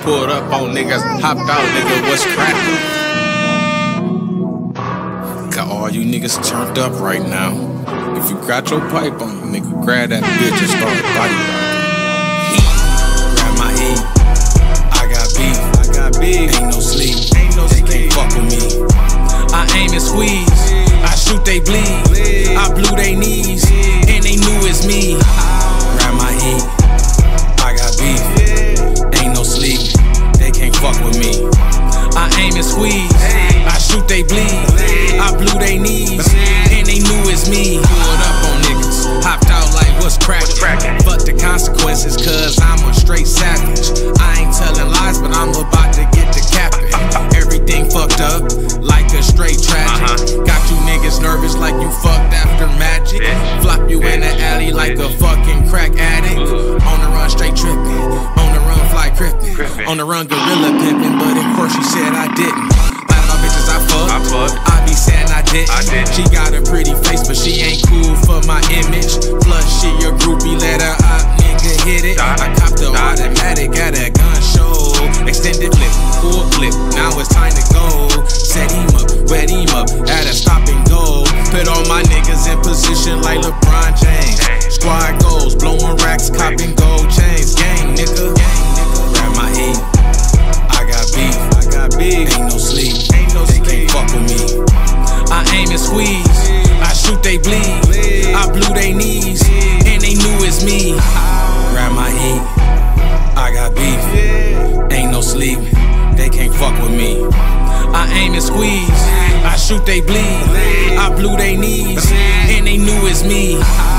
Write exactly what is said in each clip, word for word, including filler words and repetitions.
Pulled up on niggas, hopped out, nigga, what's crackin'? Got all you niggas turned up right now. If you got your pipe on you, nigga, grab that bitch and start body rockin'. Heat, grab my heat. I got beef, I got beef. Ain't no sleep, ain't no sleep. They can't fuck with me. I aim and squeeze, I shoot they bleed. I blew they knees, and they knew it's me. Grab my heat, I got beef. Ain't no sleep, they can't fuck with me. I aim and squeeze, I shoot they bleed. I blew they knees, and they knew it's me. Pulled up on niggas, hopped out like what's crackin'. Fuck the consequences, cause I'm a straight savage. I ain't telling lies, but I'm about to get the capping. Everything fucked up, like a straight tragic. Got you niggas nervous like you fucked after magic. Flop you in the alley like a fucking crack addict. On the run, straight trippin'. On the run, fly crippin'. On the run, gorilla pimpin', but of course she said I didn't. Like my bitches I fuck, I, fuck. I be saying I didn't. I did. She got a pretty face, but she ain't cool for my image. Plus she a groupie, let her up, nigga hit it. I copped the automatic at a gun show. Extended flip, full flip, now it's time to go. Set him up, wet him up, at a stop and go. Put all my niggas in position like LeBron James. Squad goals, blowing racks, copping gold chains. Gang nigga, grab my heat. I got beef, I got beef. Ain't no sleep, ain't no sleep. They can't fuck with me. I aim and squeeze, I shoot they bleed. I blew they knees, and they knew it's me. Grab my heat, I got beef. Ain't no sleep, they can't fuck with me. I aim and squeeze, I shoot they bleed. I blew they knees, and they knew it's me.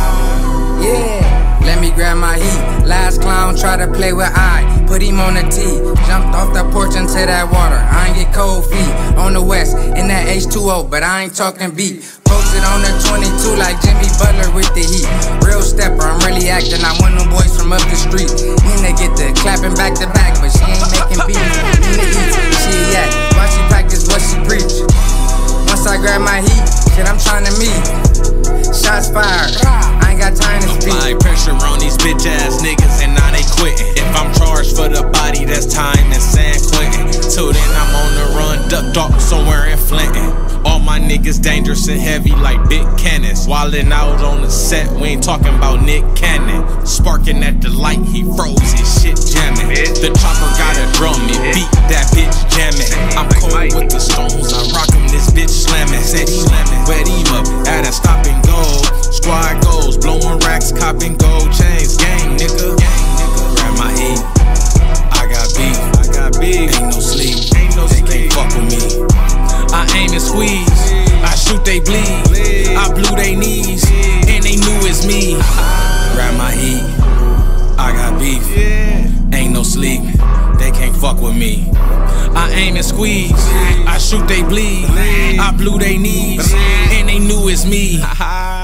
Yeah, let me grab my heat. Last clown try to play with I, put him on the tee. Jumped off the porch into that water, I ain't get cold feet. On the west, in that H two O, but I ain't talking beat. Posted on the twenty-two like Jimmy Butler with the heat. Real stepper, I'm really acting, I'm one of them boys from up the street. Nina get the clapping back to back, but she ain't making beats. Nina eats, she yeah, while she practice what she preach. Once I grab my heat, shit I'm trying to meet. Shots fired, I ain't got time to speak. Apply pressure on these bitch ass niggas and now they quittin'. If I'm charged for the body, that's time in San Quentin. Till then I'm on the run, ducked off somewhere in Flinton. All my niggas dangerous and heavy like big cannons. Wildin' out on the set, we ain't talking about Nick Cannon. Sparking at the light, he froze his shit jammin'. The chopper got a drum, it beat that bitch jammin'. I'm cold with the stones, I rock him, this bitch slammin'. Said he slammin', wet him up, at a stop and go. Squad goals, blowing racks, copping gold chains. Gang nigga, grab my heat. I got beef, I got beef. Ain't no sleep, ain't no sleep. They can't fuck with me. I aim and squeeze, I shoot they bleed. I blew they knees, and they knew it's me. Grab my heat, I got beef. Ain't no sleep, they can't fuck with me. I aim and squeeze, I shoot they bleed. I blew they knees, and they knew it's me.